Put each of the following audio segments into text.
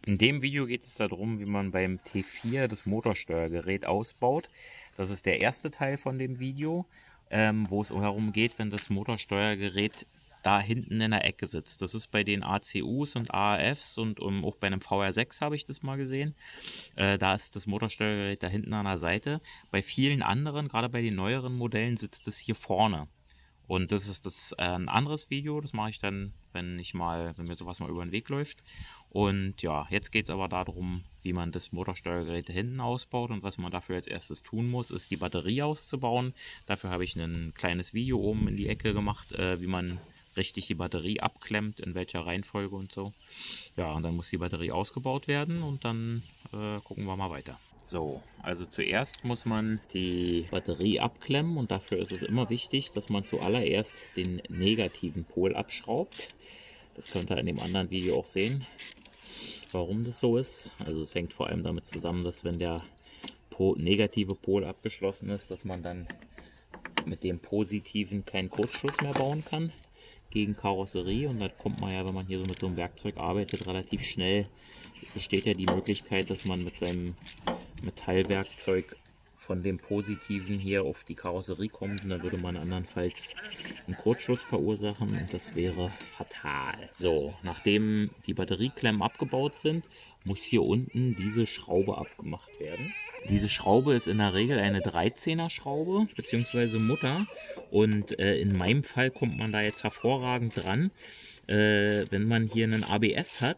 In dem Video geht es darum, wie man beim T4 das Motorsteuergerät ausbaut. Das ist der erste Teil von dem Video, wo es darum geht, wenn das Motorsteuergerät da hinten in der Ecke sitzt. Das ist bei den ACUs und AAFs und auch bei einem VR6 habe ich das mal gesehen. Da ist das Motorsteuergerät da hinten an der Seite. Bei vielen anderen, gerade bei den neueren Modellen, sitzt es hier vorne. Und das ist ein anderes Video, das mache ich dann, wenn mir sowas mal über den Weg läuft. Und ja, jetzt geht es aber darum, wie man das Motorsteuergerät hinten ausbaut. Und was man dafür als erstes tun muss, ist die Batterie auszubauen. Dafür habe ich ein kleines Video oben in die Ecke gemacht, wie man richtig die Batterie abklemmt, in welcher Reihenfolge und so. Ja, und dann muss die Batterie ausgebaut werden und dann gucken wir mal weiter. So, also zuerst muss man die Batterie abklemmen und dafür ist es immer wichtig, dass man zuallererst den negativen Pol abschraubt. Das könnt ihr in dem anderen Video auch sehen, warum das so ist. Also es hängt vor allem damit zusammen, dass wenn der negative Pol abgeschlossen ist, dass man dann mit dem positiven keinen Kurzschluss mehr bauen kann gegen Karosserie, und dann kommt man ja, wenn man hier so mit so einem Werkzeug arbeitet, relativ schnell, besteht ja die Möglichkeit, dass man mit seinem Metallwerkzeug von dem Positiven hier auf die Karosserie kommt, und dann würde man andernfalls einen Kurzschluss verursachen und das wäre fatal. So, nachdem die Batterieklemmen abgebaut sind, muss hier unten diese Schraube abgemacht werden. Diese Schraube ist in der Regel eine 13er Schraube bzw. Mutter, und in meinem Fall kommt man da jetzt hervorragend dran. Wenn man hier einen ABS hat,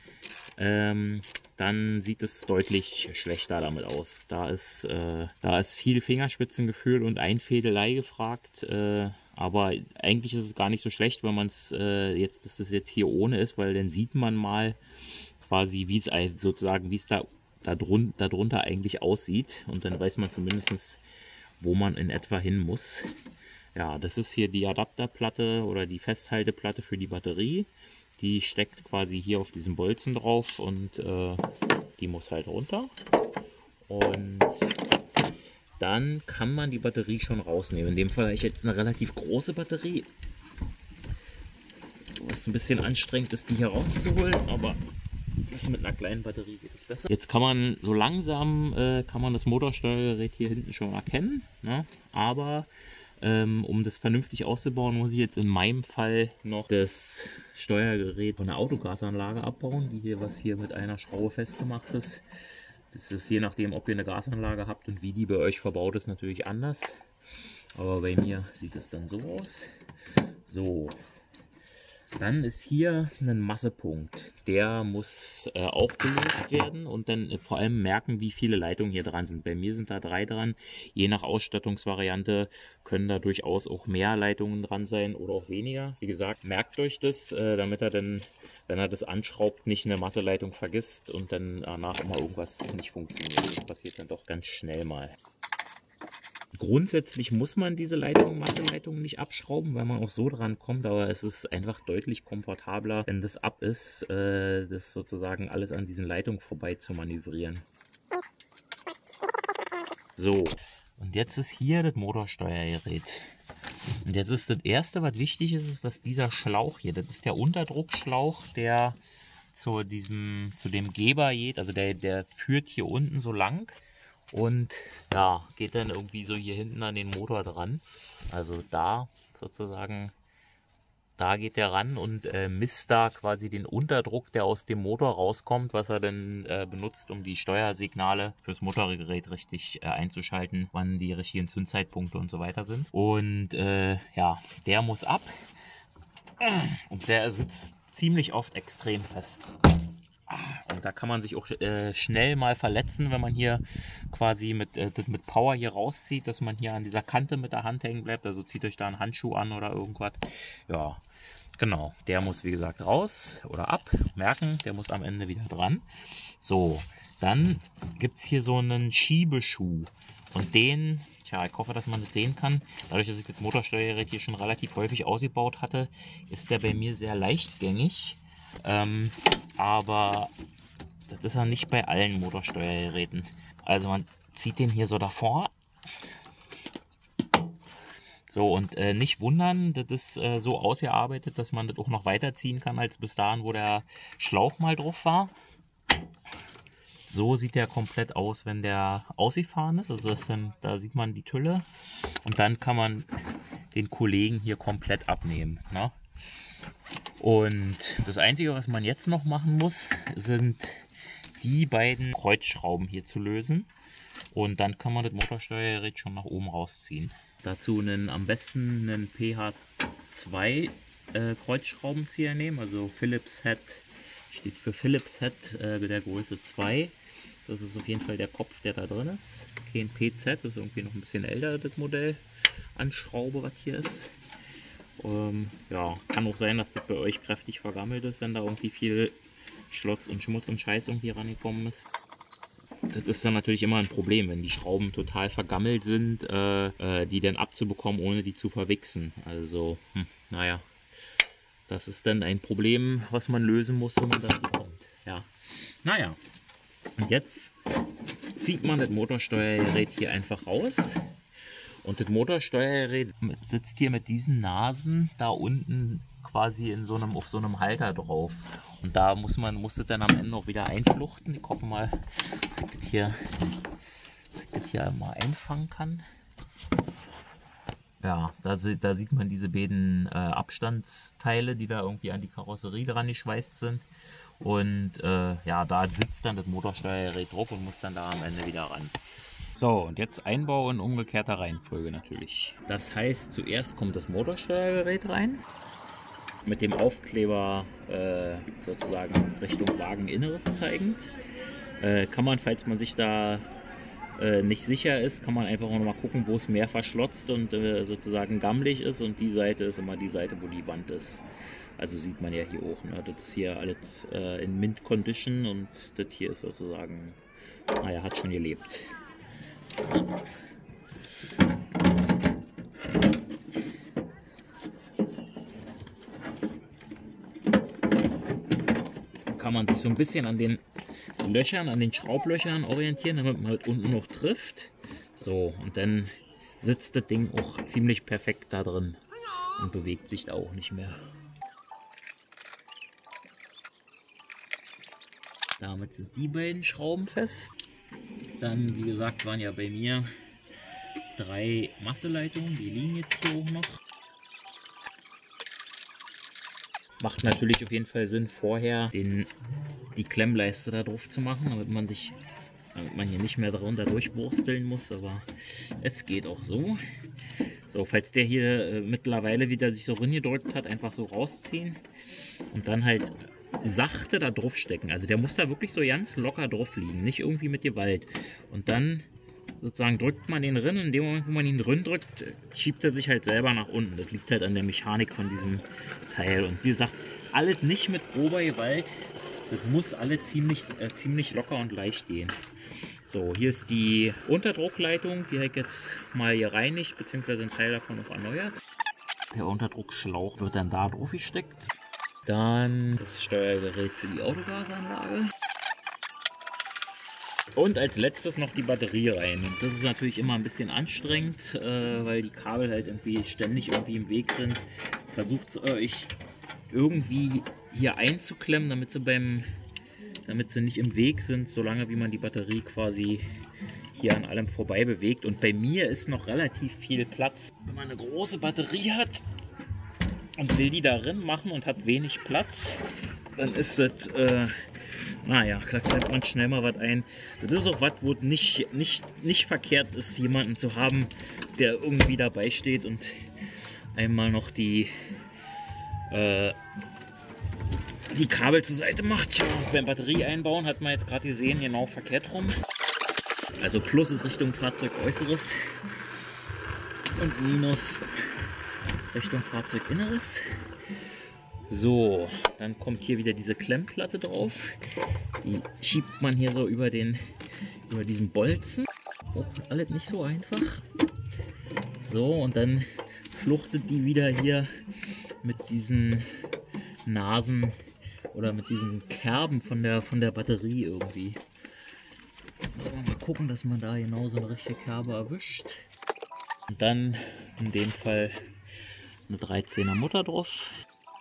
dann sieht es deutlich schlechter damit aus. Da ist viel Fingerspitzengefühl und Einfädelei gefragt, aber eigentlich ist es gar nicht so schlecht, wenn man es dass das jetzt hier ohne ist, weil dann sieht man mal quasi, wie es darunter eigentlich aussieht, und dann weiß man zumindest, wo man in etwa hin muss. Ja, das ist hier die Adapterplatte oder die Festhalteplatte für die Batterie. Die steckt quasi hier auf diesem Bolzen drauf, und die muss halt runter. Und dann kann man die Batterie schon rausnehmen. In dem Fall habe ich jetzt eine relativ große Batterie, was ein bisschen anstrengend ist, die hier rauszuholen, aber mit einer kleinen Batterie geht es besser. Jetzt kann man so langsam das Motorsteuergerät hier hinten schon erkennen, ne? Aber um das vernünftig auszubauen, muss ich jetzt in meinem Fall noch das Steuergerät von der Autogasanlage abbauen, was hier mit einer Schraube festgemacht ist. Das ist je nachdem, ob ihr eine Gasanlage habt und wie die bei euch verbaut ist, natürlich anders. Aber bei mir sieht es dann so aus. So. Dann ist hier ein Massepunkt, der muss auch gelöst werden und dann vor allem merken, wie viele Leitungen hier dran sind. Bei mir sind da 3 dran. Je nach Ausstattungsvariante können da durchaus auch mehr Leitungen dran sein oder auch weniger. Wie gesagt, merkt euch das, damit er dann, wenn er das anschraubt, nicht eine Masseleitung vergisst und dann danach immer irgendwas nicht funktioniert. Das passiert dann doch ganz schnell mal. Grundsätzlich muss man diese Masseleitungen nicht abschrauben, weil man auch so dran kommt, aber es ist einfach deutlich komfortabler, wenn das ab ist, das sozusagen alles an diesen Leitungen vorbei zu manövrieren. So, und jetzt ist hier das Motorsteuergerät. Und jetzt ist das erste, was wichtig ist, dass dieser Schlauch hier, das ist der Unterdruckschlauch, der zu dem Geber geht, also der führt hier unten so lang. Und ja, geht dann irgendwie so hier hinten an den Motor dran. Also da sozusagen, da geht der ran und misst da quasi den Unterdruck, der aus dem Motor rauskommt, was er dann benutzt, um die Steuersignale fürs Motorgerät richtig einzuschalten, wann die richtigen Zündzeitpunkte und so weiter sind. Und ja, der muss ab und der sitzt ziemlich oft extrem fest. Und da kann man sich auch schnell mal verletzen, wenn man hier quasi mit Power hier rauszieht, dass man hier an dieser Kante mit der Hand hängen bleibt. Also zieht euch da einen Handschuh an oder irgendwas. Ja, genau. Der muss, wie gesagt, raus oder ab. Merken, der muss am Ende wieder dran. So, dann gibt es hier so einen Schiebeschuh. Und den, tja, ich hoffe, dass man das sehen kann. Dadurch, dass ich das Motorsteuergerät hier schon relativ häufig ausgebaut hatte, ist der bei mir sehr leichtgängig. Aber das ist ja nicht bei allen Motorsteuergeräten. Also man zieht den hier so davor. So, und nicht wundern, das ist so ausgearbeitet, dass man das auch noch weiterziehen kann, als bis dahin, wo der Schlauch mal drauf war. So sieht der komplett aus, wenn der ausgefahren ist. Also da sieht man die Tülle. Und dann kann man den Kollegen hier komplett abnehmen. Ne? Und das Einzige, was man jetzt noch machen muss, sind die beiden Kreuzschrauben hier zu lösen. Und dann kann man das Motorsteuergerät schon nach oben rausziehen. Dazu am besten einen PH2 Kreuzschraubenzieher nehmen. Also Phillips Head steht für Phillips Head der Größe 2. Das ist auf jeden Fall der Kopf, der da drin ist. Kein PZ, das ist irgendwie noch ein bisschen älter, das Modell an Schraube, was hier ist. Ja, kann auch sein, dass das bei euch kräftig vergammelt ist, wenn da irgendwie viel Schlotz und Schmutz und Scheiß irgendwie rangekommen ist. Das ist dann natürlich immer ein Problem, wenn die Schrauben total vergammelt sind, die dann abzubekommen, ohne die zu verwichsen. Also, naja, das ist dann ein Problem, was man lösen muss, wenn man dazu kommt. Ja, naja. Und jetzt zieht man das Motorsteuergerät hier einfach raus. Und das Motorsteuergerät sitzt hier mit diesen Nasen da unten quasi auf so einem Halter drauf. Und da muss das dann am Ende auch wieder einfluchten. Ich hoffe mal, dass ich das hier mal einfangen kann. Ja, da sieht man diese beiden Abstandsteile, die da irgendwie an die Karosserie dran geschweißt sind. Und ja, da sitzt dann das Motorsteuergerät drauf und muss dann da am Ende wieder ran. So, und jetzt Einbau in umgekehrter Reihenfolge natürlich. Das heißt, zuerst kommt das Motorsteuergerät rein. Mit dem Aufkleber sozusagen Richtung Wageninneres zeigend. Kann man, falls man sich da nicht sicher ist, kann man einfach noch mal gucken, wo es mehr verschlotzt und sozusagen gammelig ist. Und die Seite ist immer die Seite, wo die Wand ist. Also sieht man ja hier auch, ne? Das ist hier alles in Mint Condition und das hier ist sozusagen, naja, hat schon gelebt. Kann man sich so ein bisschen an den Löchern, an den Schraublöchern orientieren, damit man halt unten noch trifft. So, und dann sitzt das Ding auch ziemlich perfekt da drin und bewegt sich da auch nicht mehr. Damit sind die beiden Schrauben fest. Dann, wie gesagt, waren ja bei mir 3 Masseleitungen, die liegen jetzt hier auch noch. Macht natürlich auf jeden Fall Sinn, vorher die Klemmleiste da drauf zu machen, damit man hier nicht mehr darunter durchbursteln muss, aber es geht auch so. So, falls der hier mittlerweile wieder sich so reingedrückt hat, einfach so rausziehen und dann halt sachte da drauf stecken. Also der muss da wirklich so ganz locker drauf liegen, nicht irgendwie mit Gewalt. Und dann sozusagen drückt man den rein, in dem Moment, wo man ihn drin drückt, schiebt er sich halt selber nach unten. Das liegt halt an der Mechanik von diesem Teil. Und wie gesagt, alles nicht mit grober Gewalt. Das muss alles ziemlich locker und leicht gehen. So, hier ist die Unterdruckleitung, die habe ich jetzt mal gereinigt, beziehungsweise ein Teil davon noch erneuert. Der Unterdruckschlauch wird dann da drauf gesteckt. Dann das Steuergerät für die Autogasanlage. Und als letztes noch die Batterie rein. Und das ist natürlich immer ein bisschen anstrengend, weil die Kabel halt ständig im Weg sind. Versucht es euch irgendwie hier einzuklemmen, damit sie nicht im Weg sind, solange wie man die Batterie quasi hier an allem vorbei bewegt. Und bei mir ist noch relativ viel Platz. Wenn man eine große Batterie hat und will die darin machen und hat wenig Platz, dann ist das, naja, da klemmt man schnell mal was ein. Das ist auch was, wo nicht verkehrt ist, jemanden zu haben, der irgendwie dabei steht und einmal noch die Kabel zur Seite macht. Ja, beim Batterie einbauen hat man jetzt gerade gesehen, genau verkehrt rum. Also Plus ist Richtung Fahrzeugäußeres und Minus Richtung Fahrzeuginneres. So, dann kommt hier wieder diese Klemmplatte drauf. Die schiebt man hier so über diesen Bolzen. Auch alles nicht so einfach. So, und dann fluchtet die wieder hier mit diesen Nasen oder mit diesen Kerben von der Batterie irgendwie. Muss man mal gucken, dass man da genau so eine richtige Kerbe erwischt. Und dann in dem Fall eine 13er Mutter drauf.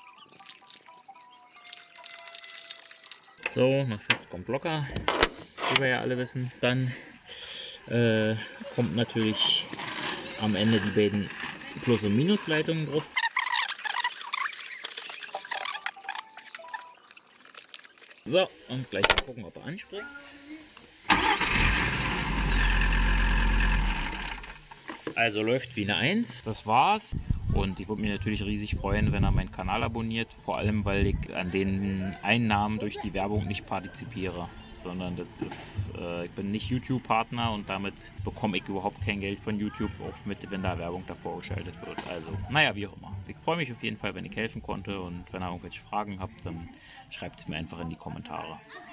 So, noch fest kommt locker. wie wir ja alle wissen. Dann kommt natürlich am Ende die beiden Plus- und Minusleitungen drauf. So, und gleich mal gucken, ob er anspringt. Also läuft wie eine 1, das war's. Und ich würde mich natürlich riesig freuen, wenn er meinen Kanal abonniert. Vor allem, weil ich an den Einnahmen durch die Werbung nicht partizipiere. Sondern das ist, ich bin nicht YouTube-Partner und damit bekomme ich überhaupt kein Geld von YouTube, auch mit, wenn da Werbung davor geschaltet wird. Also, naja, wie auch immer. Ich freue mich auf jeden Fall, wenn ich helfen konnte und wenn ihr irgendwelche Fragen habt, dann schreibt es mir einfach in die Kommentare.